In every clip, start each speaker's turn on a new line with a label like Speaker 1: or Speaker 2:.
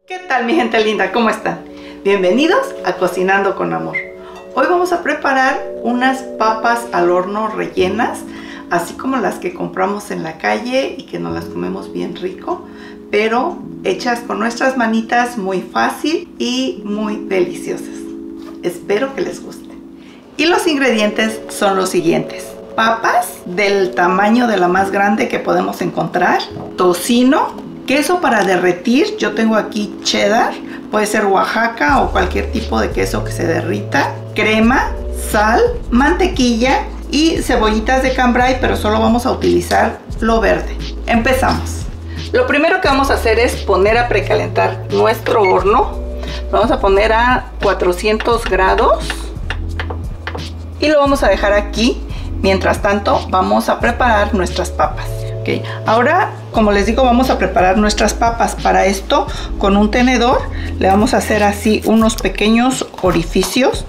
Speaker 1: ¿Qué tal, mi gente linda? ¿Cómo están? Bienvenidos a Cocinando con Amor. Hoy vamos a preparar unas papas al horno rellenas, así como las que compramos en la calle y que nos las comemos bien rico, pero hechas con nuestras manitas, muy fácil y muy deliciosas. Espero que les guste. Y los ingredientes son los siguientes: papas del tamaño de la más grande que podemos encontrar, tocino, queso para derretir. Yo tengo aquí cheddar, puede ser Oaxaca o cualquier tipo de queso que se derrita, crema, sal, mantequilla y cebollitas de cambray, pero solo vamos a utilizar lo verde. Empezamos. Lo primero que vamos a hacer es poner a precalentar nuestro horno. Lo vamos a poner a 400 grados y lo vamos a dejar aquí. Mientras tanto, vamos a preparar nuestras papas. Okay. Ahora, como les digo, vamos a preparar nuestras papas. Para esto, con un tenedor, le vamos a hacer así unos pequeños orificios.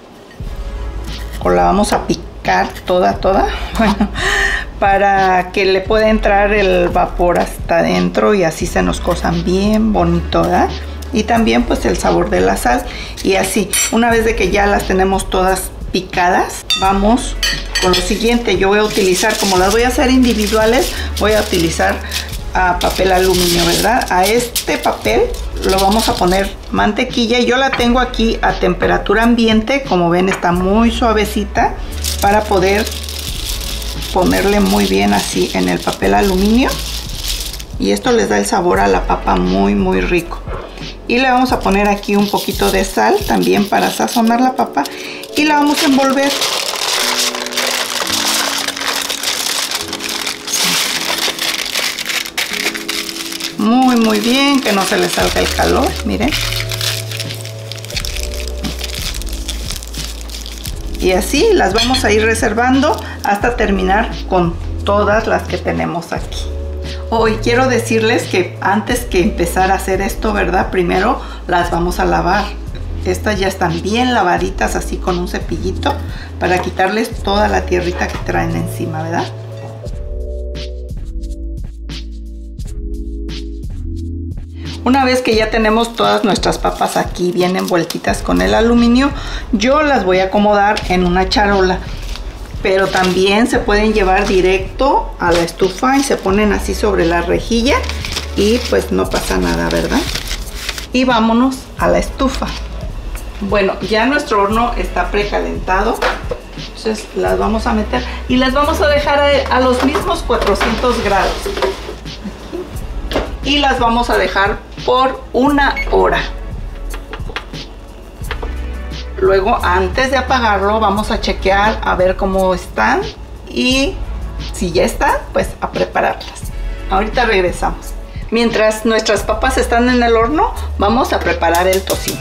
Speaker 1: O la vamos a picar toda. Bueno, para que le pueda entrar el vapor hasta adentro y así se nos cosan bien bonito, ¿verdad? Y también pues el sabor de la sal. Y así, una vez de que ya las tenemos todas picadas, vamos con lo siguiente. Yo voy a utilizar, como las voy a hacer individuales, voy a utilizar papel aluminio, ¿verdad? A este papel lo vamos a poner mantequilla. Yo la tengo aquí a temperatura ambiente, como ven está muy suavecita, para poder ponerle muy bien así en el papel aluminio, y esto les da el sabor a la papa muy rico. Y le vamos a poner aquí un poquito de sal también para sazonar la papa y la vamos a envolver. Muy bien, que no se le salga el calor, miren. Y así las vamos a ir reservando hasta terminar con todas las que tenemos aquí. Hoy quiero decirles que antes que empezar a hacer esto, ¿verdad? Primero las vamos a lavar. Estas ya están bien lavaditas, así con un cepillito, para quitarles toda la tierrita que traen encima, ¿verdad? Una vez que ya tenemos todas nuestras papas aquí bien envueltitas con el aluminio, yo las voy a acomodar en una charola. Pero también se pueden llevar directo a la estufa y se ponen así sobre la rejilla y pues no pasa nada, ¿verdad? Y vámonos a la estufa. Bueno, ya nuestro horno está precalentado, entonces las vamos a meter y las vamos a dejar a los mismos 400 grados. Aquí. Y las vamos a dejar por 1 hora. Luego, antes de apagarlo, vamos a chequear a ver cómo están, y si ya están, pues a prepararlas. Ahorita regresamos. Mientras nuestras papas están en el horno, vamos a preparar el tocino.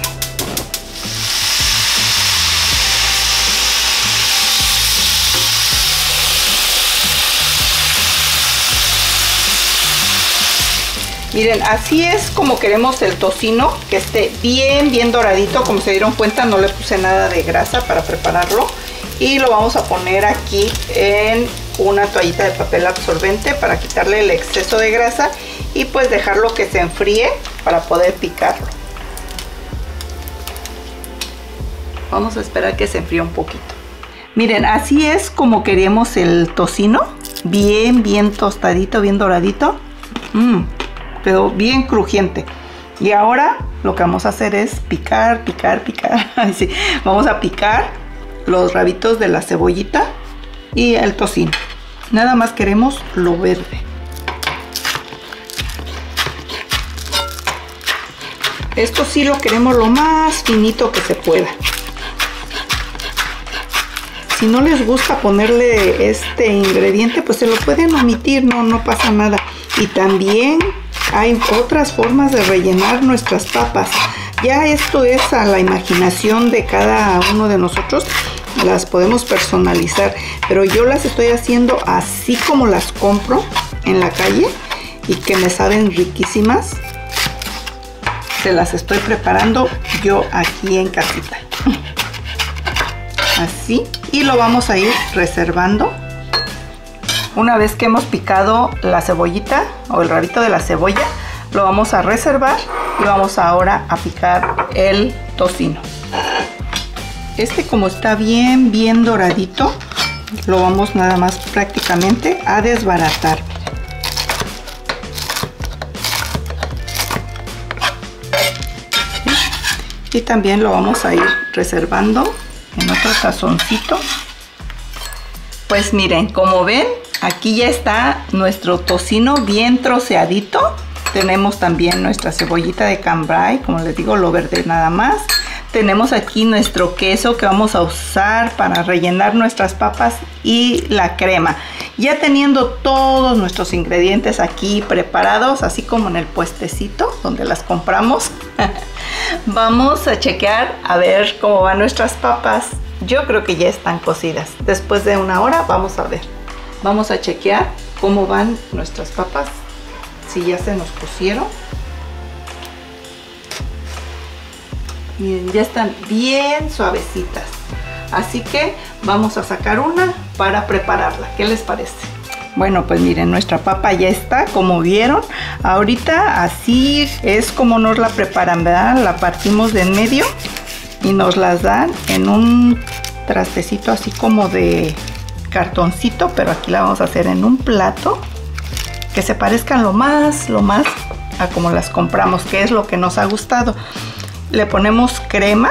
Speaker 1: Miren, así es como queremos el tocino, que esté bien doradito. Como se dieron cuenta, no le puse nada de grasa para prepararlo. Y lo vamos a poner aquí en una toallita de papel absorbente para quitarle el exceso de grasa y pues dejarlo que se enfríe para poder picarlo. Vamos a esperar que se enfríe un poquito. Miren, así es como queremos el tocino, bien tostadito, bien doradito. Quedó bien crujiente. Y ahora lo que vamos a hacer es picar. Así. Vamos a picar los rabitos de la cebollita y el tocino. Nada más queremos lo verde. Esto sí lo queremos lo más finito que se pueda. Si no les gusta ponerle este ingrediente, pues se lo pueden omitir, no pasa nada. Y también hay otras formas de rellenar nuestras papas. Ya esto es a la imaginación de cada uno de nosotros. Las podemos personalizar, pero yo las estoy haciendo así como las compro en la calle y que me saben riquísimas. Se las estoy preparando yo aquí en casita. Así. Y lo vamos a ir reservando. Una vez que hemos picado la cebollita o el rabito de la cebolla, lo vamos a reservar Y vamos ahora a picar el tocino. Como está bien doradito, lo vamos nada más prácticamente a desbaratar. Y también lo vamos a ir reservando en otro tazoncito. Pues miren, como ven, aquí ya está nuestro tocino bien troceadito. Tenemos también nuestra cebollita de cambray, como les digo, lo verde nada más. Tenemos aquí nuestro queso que vamos a usar para rellenar nuestras papas y la crema. Ya teniendo todos nuestros ingredientes aquí preparados, así como en el puestecito donde las compramos, vamos a chequear a ver cómo van nuestras papas. Yo creo que ya están cocidas. Después de una hora vamos a ver. Vamos a chequear cómo van nuestras papas, si ya se nos cocieron. Miren, ya están bien suavecitas. Así que vamos a sacar una para prepararla. ¿Qué les parece? Bueno, pues miren, nuestra papa ya está, como vieron. Ahorita así es como nos la preparan, ¿verdad? La partimos de en medio y nos las dan en un trastecito así como de cartoncito, pero aquí la vamos a hacer en un plato que se parezcan lo más a como las compramos, que es lo que nos ha gustado. Le ponemos crema.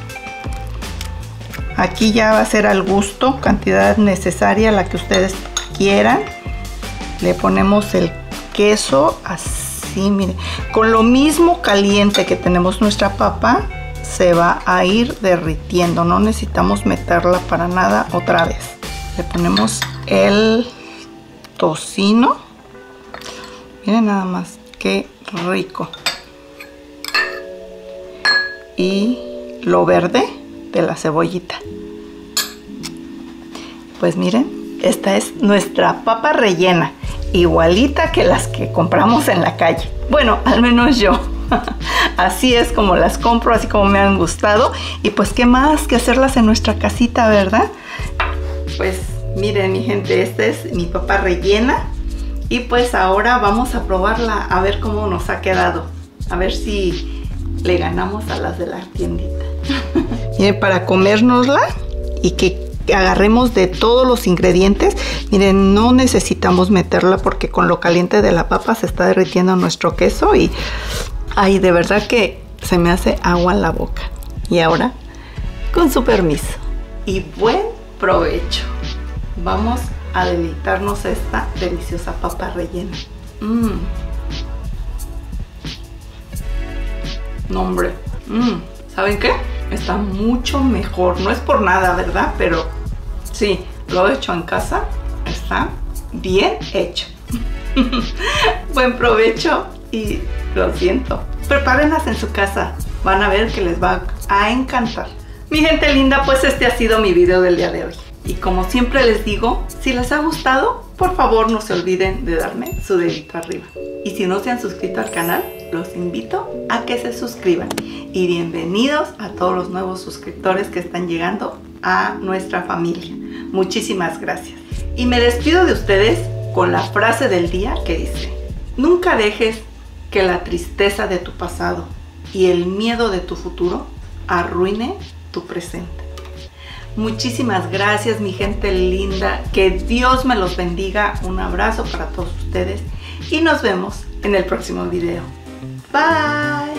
Speaker 1: Aquí ya va a ser al gusto, cantidad necesaria, la que ustedes quieran. Le ponemos el queso así, miren. Con lo mismo caliente que tenemos nuestra papa, se va a ir derritiendo. No necesitamos meterla para nada otra vez. Le ponemos el tocino. Miren nada más, qué rico. Y lo verde de la cebollita. Pues miren, esta es nuestra papa rellena, igualita que las que compramos en la calle. Bueno, al menos yo. Así es como las compro, así como me han gustado. Y pues qué más que hacerlas en nuestra casita, ¿verdad? Pues miren, mi gente, esta es mi papa rellena. Y pues ahora vamos a probarla, a ver cómo nos ha quedado. A ver si le ganamos a las de la tiendita. Miren, para comérnosla y que agarremos de todos los ingredientes, miren, no necesitamos meterla porque con lo caliente de la papa se está derritiendo nuestro queso y ay, de verdad que se me hace agua en la boca. Y ahora, con su permiso y buen provecho, vamos a deleitarnos esta deliciosa papa rellena. No, hombre, ¿saben qué? Está mucho mejor. No es por nada, ¿verdad? Pero sí, lo he hecho en casa. Está bien hecho. Buen provecho y lo siento. Prepárenlas en su casa. Van a ver que les va a encantar. Mi gente linda, pues este ha sido mi video del día de hoy. Y como siempre les digo, si les ha gustado, por favor no se olviden de darme su dedito arriba. Y si no se han suscrito al canal, los invito a que se suscriban. Y bienvenidos a todos los nuevos suscriptores que están llegando a nuestra familia. Muchísimas gracias. Y me despido de ustedes con la frase del día que dice: nunca dejes que la tristeza de tu pasado y el miedo de tu futuro arruine tu presente. Muchísimas gracias, mi gente linda. Que Dios me los bendiga. Un abrazo para todos ustedes y nos vemos en el próximo video. Bye.